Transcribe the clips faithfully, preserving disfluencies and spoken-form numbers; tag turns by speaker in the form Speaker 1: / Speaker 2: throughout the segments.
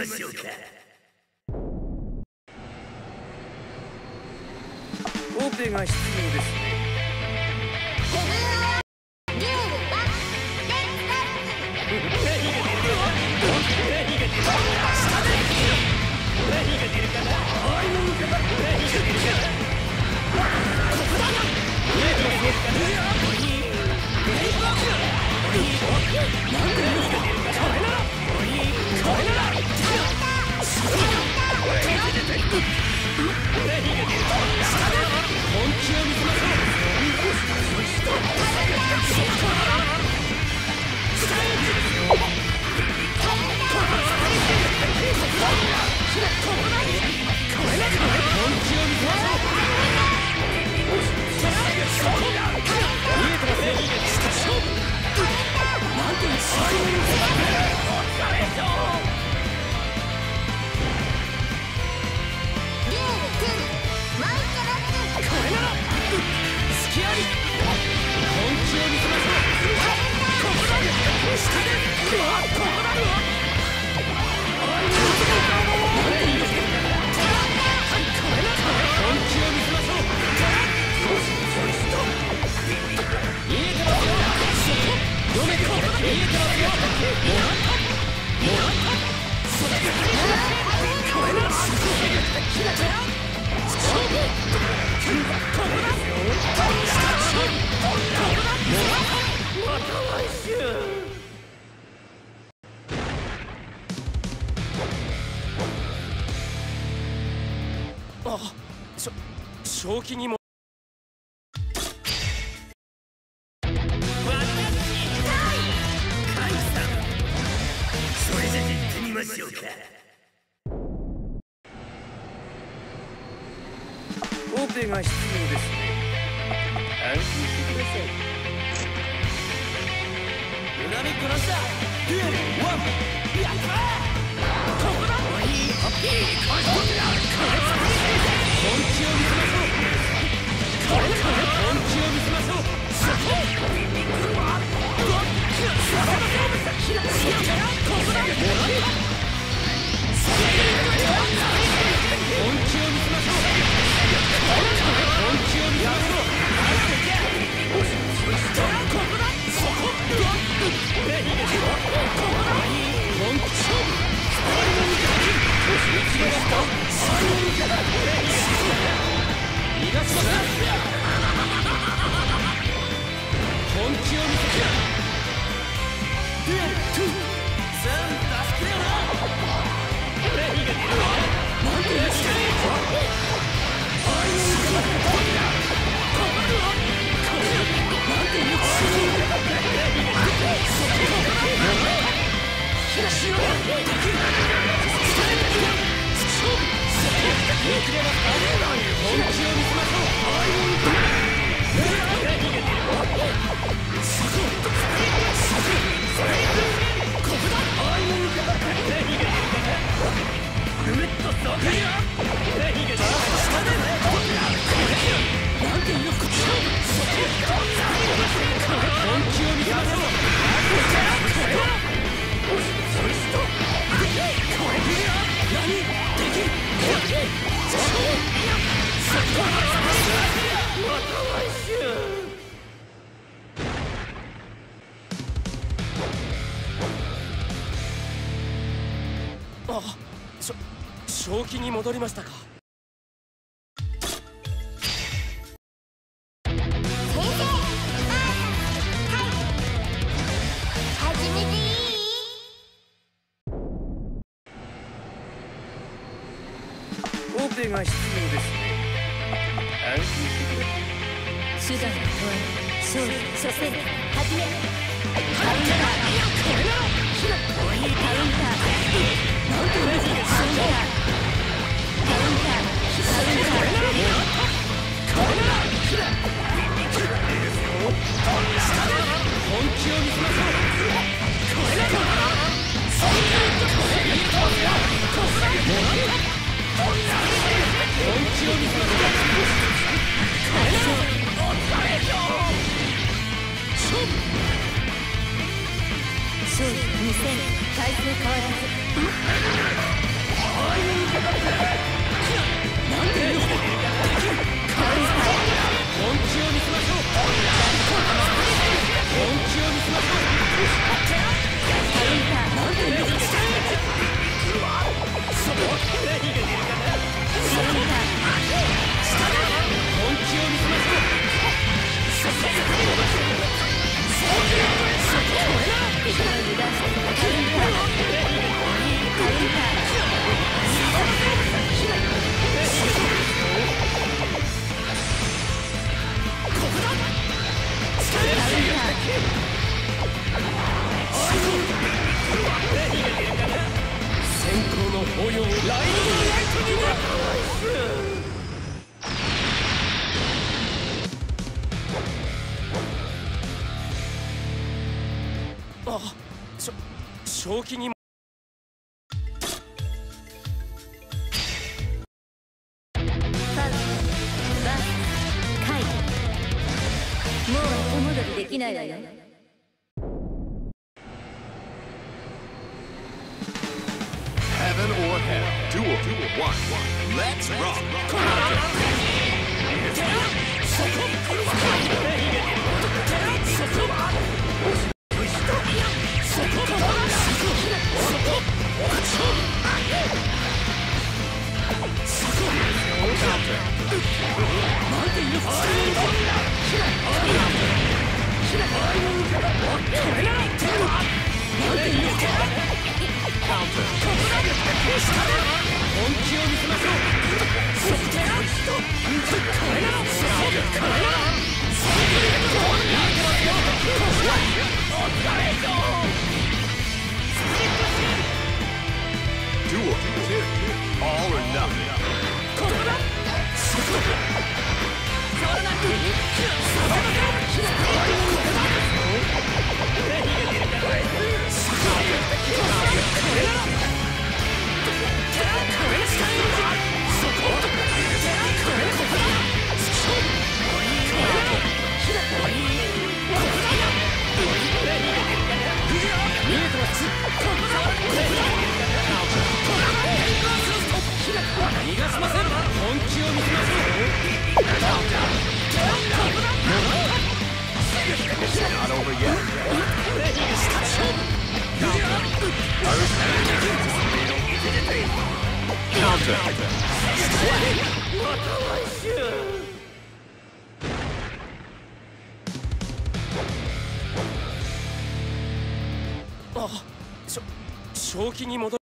Speaker 1: ましょうか。オペが必要ですね。あ、しょ正気にもそれじゃ行ってみましょうか。オペが必要ですね。安心してください。恨み殺した。デュエルワンやったー。ここだ。いいハッピーカードだ。本気を見せましょう。これ本気を見せましょう。そこニンニクはドッキーさせましょう。キラキラここだ。本気を見せましょう。本気を見せましょう。ここだ。そこドッキーここだ。本気勝負。一度だと最後に逃がします。本気を見せてデュエルツーさん出してよな。何が出るわ。なんてやつかねえ。あいつがここだ。これなんてやつかねえ。何が出るわ。ひらしよできる。本気を見せましょあ、しょ正気に戻りましたか。オペが必要ですね。安心してください。
Speaker 2: 手段が問われ勝利初戦始め。カウンターこれだろ。カウンターなんてレジがカウンターカウンターカウンターこれだろ。これだろ。
Speaker 1: 本気を見せましょう。これだろ。そんなこれいいと思うよ。ここだ。本気を見せましょう。これだろ。お疲れ様。勝負。
Speaker 2: 勝利に戦回数変わらず。なんでよ、できるカウンター。
Speaker 1: 本気を見せましょう。本気を見せましょう。
Speaker 2: カウンター。なんでよ、
Speaker 1: そこ何が出るかな。
Speaker 2: カウンター。
Speaker 1: 本気を見せましょう。そこ
Speaker 2: 一番油断してカウンター。カウンター。
Speaker 1: 先行の抱擁ライドのライトにはあ、ちょ、正気にも
Speaker 2: もう後戻りできないわよ。
Speaker 3: Heaven or hell, duel, duel, one, one. Let's rock. Duel, all or nothing. Not over yet. Counter.
Speaker 1: Ah, 正気に戻る。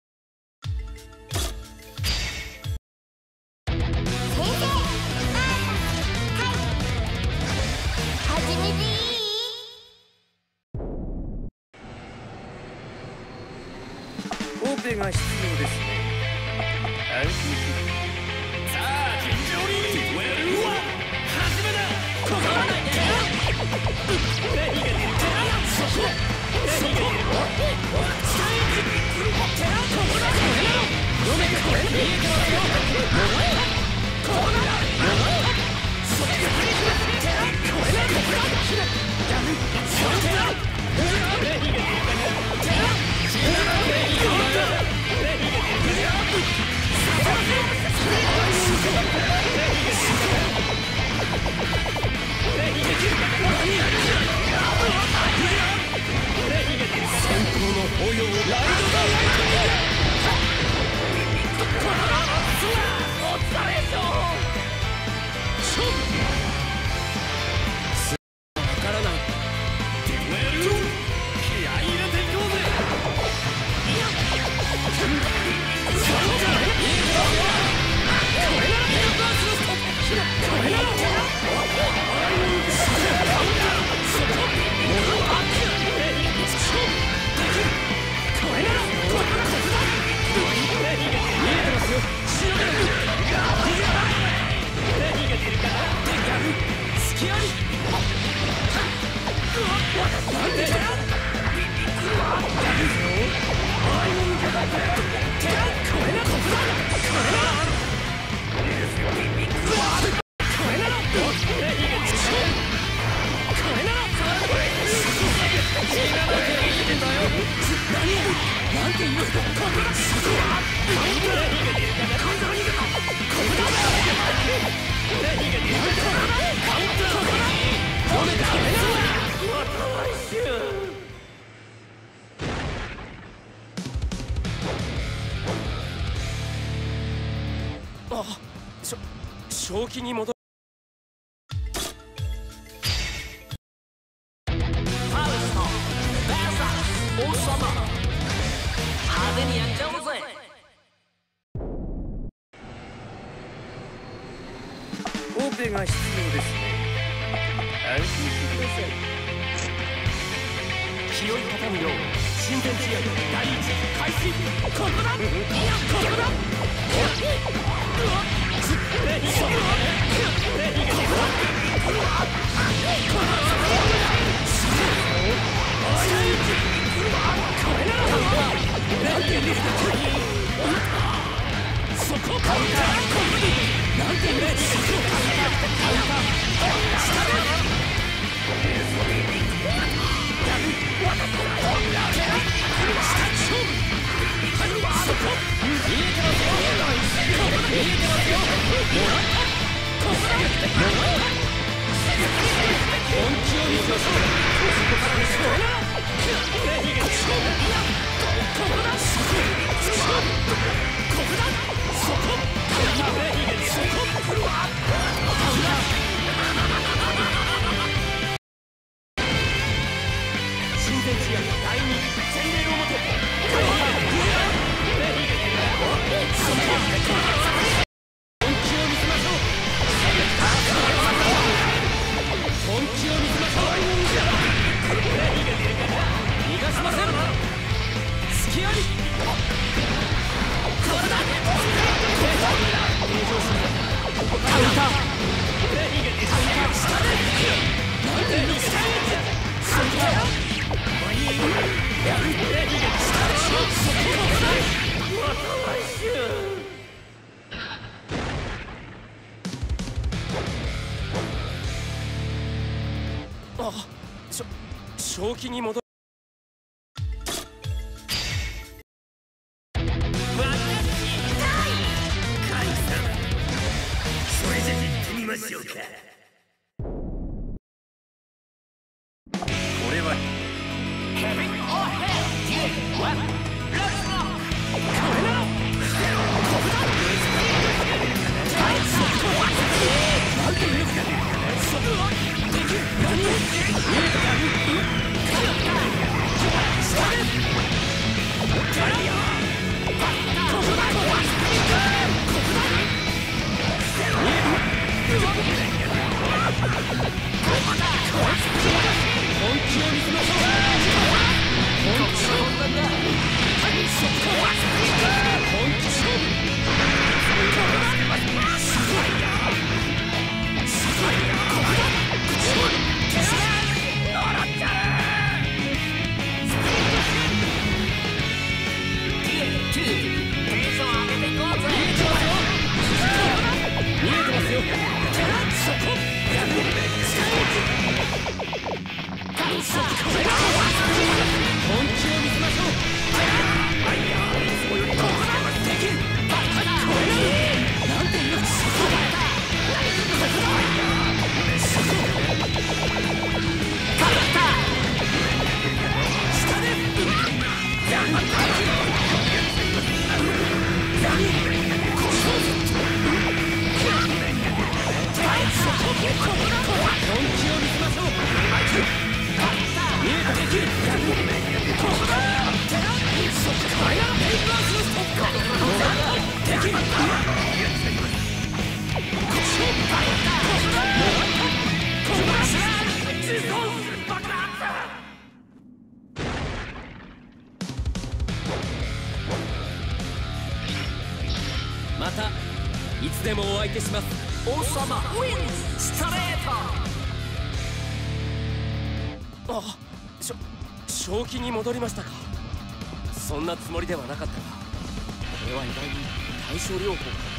Speaker 1: オペが必要ですね。安心し。さあ、尋常にデュエルは始めだ。ここはないで。何が出るか。そこ。何が出るか。下へ行く。ここだ。これなの。読めかこれ。見えてますよ。ここだ。そっちが来る。これなの。これだ。ダメ。そっちだ。何が出るかな。これなあ、しょ正気に戻る。
Speaker 4: パウスのバーサス王様、派手にやっちゃおうぜ。
Speaker 1: オペが必要ですね。安心してください。気を畳むよう親善試合第一開始。ここだ、いやここだ。うわっ、レニガ、レニガ、ここだ。うわっ、ここだ。おい、これならなんてリフト。そこカウンター、ここになんてレニガ、そこカウンター、カウンター、下であ、しょ正気に戻る。
Speaker 4: それじゃ行ってみましょうか。
Speaker 1: これは
Speaker 4: ヘビーオーヘッドワンレッツゴー。これならここだ。なんていうかそれはできる。何を下でガリアここだ。ここだ。本気を見せましょう。本気勝負なんだ。はいそこは本気勝負。すごいやすごいやここだ。笑っちゃう。テンション上げていこうぜ。見えてますよ。そこやる。本気を見せましょう。あいやいつもよりここだ。できる。バカだ。これなんていうそこだ。ここだ。そこかかった下でやん。本気を見せましょう。見えた。できる。ここだ。そっかやペイバースストップ。できる。ここまたいつでもお相手します。王様ウィンストレート。あ、しょ正気に戻りましたか。そんなつもりではなかったが、これは意外に対症療法か。